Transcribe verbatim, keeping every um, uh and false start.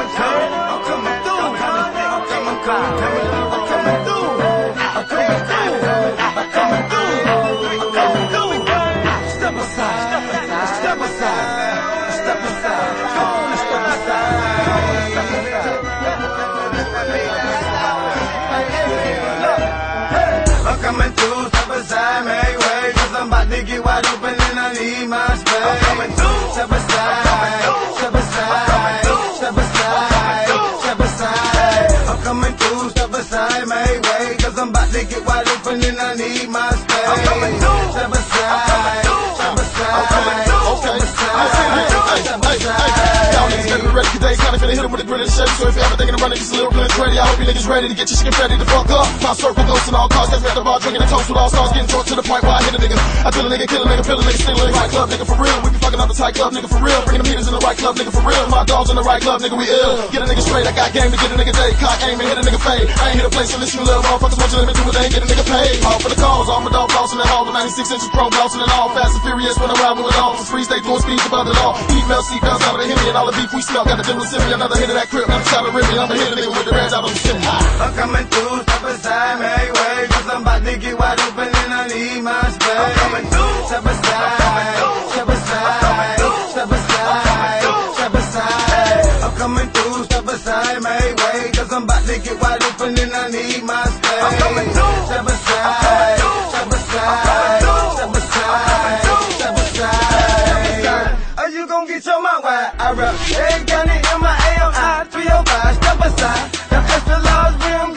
coming through. I'm coming through. I'm coming through. I'm coming through. I'm coming through. I'm coming through. I'm coming through. I'm coming through. Step aside. Step aside. Step aside. Go on and step aside. Step aside. I'm coming through. Step aside, make way, 'cause I'm about to get wide open and I need my space. I'm coming through. Step aside. Step aside. Step aside. Step aside. I'm coming through. Step aside, make way, 'cause I'm about to get wide open and I need my space. I'm coming through. Step aside. Step aside. I'm coming through. Okay. Y'all niggas better be ready today. Kinda finna hit them with a grit and shake. So if you ever thinking of running, just a little blitz ready. I hope you niggas ready to get your shit ready to fuck up. My circle goes in all cars. That's at the bar drinking a toast with all stars. Getting drunk to the point where I hit a nigga. I kill a nigga, kill a nigga, pill a nigga, steal a nigga. Right club, nigga, for real. We be fucking up the tight club, nigga, for real. Bringing them heaters in the right club, nigga, for real. My dogs in the right club, nigga, we ill. Get a nigga straight. I got game to get a nigga day. Cock aim and hit a nigga fade. I ain't hit a place to listen to little motherfuckers. Want you let me do what they ain't get a nigga paid. All for the cause. All my dog flossing and all with ninety-six inches chrome glossing and all. Fast and furious when I'm riding with all. For free, stay doing speeds above the law. Email seatbelts out of the Hemi and all the beef we smell. Got to do with Simi. Another hit of that crib, another shot of Remy. I'm a hit a nigga with the reds out on the city. I'm coming through, step aside, make way, 'cause I'm about to get wide open and I need my space. I'm coming through, step aside, step aside, step aside, step aside. I'm coming through, step aside, make way, 'cause I'm about to get wide open and I need my space. I'm coming through, step aside, step aside, step aside, step aside. Are you gon' get your mouth wide? I rap, hey, got it in my A M I three oh five, step aside. Them extra large rim